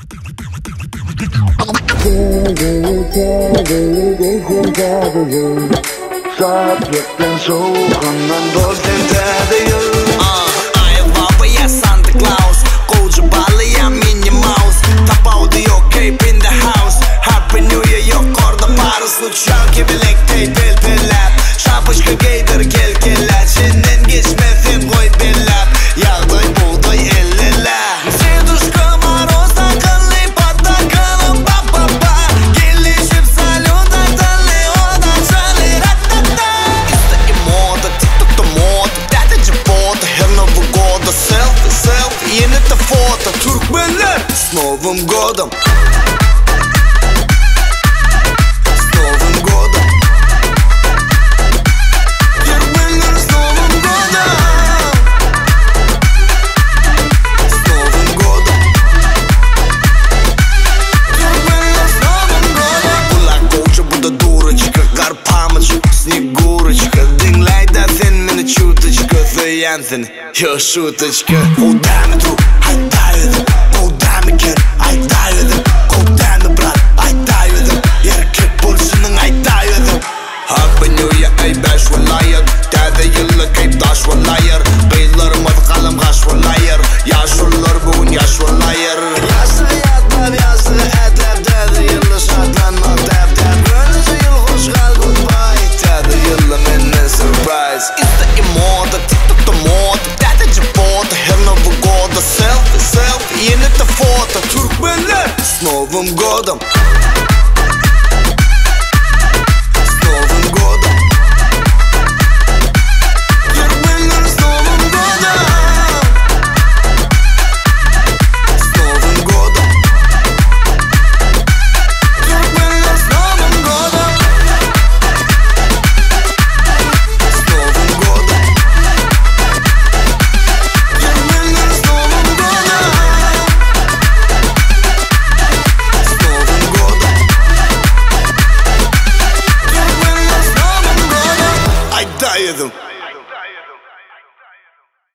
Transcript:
Saatlikten soğuğundan dostum Täze. Ayva ya Santa Claus, koca balı ya Minnie Mouse. Tapavda yok cape in the house. Happy New Year yok orada paraslı uçak gibi lektey pelpeller. Şapışka giydir kelkeller. Senden geçmesin koy bellap. Yağday buğday elliler. Seduşka marozda kıllı patakanım ba ba ba. Gelişip salonda talle oda çali ratata. İşte moda TikTok'ta moda. Täze foto her Новый года. Selfie selfie yeni de foto. Türkmenler с Новым годом. Я шуточка. Куда друг, Aýdaý, куда кен, Aýdaý, куда брат, Aýdaý. Erkek bolsunun Aýdaý. Happy New Year, ey beş valayır. Täze yıllık ey taş valayır. Beylarımız kalım kaş valayır. Yaşlılar bugün yaş valayır. Yaşlı yatmam, yaşlı edep. Täze yıllı şartlanma tep tep. Önce yıl hoş kal goodbye. Täze yıllı menne surprise. İşte moda TikTok'ta moda. Täze foto her Новый года. Selfie selfie yeni de foto. Türkmenler с Новым годом.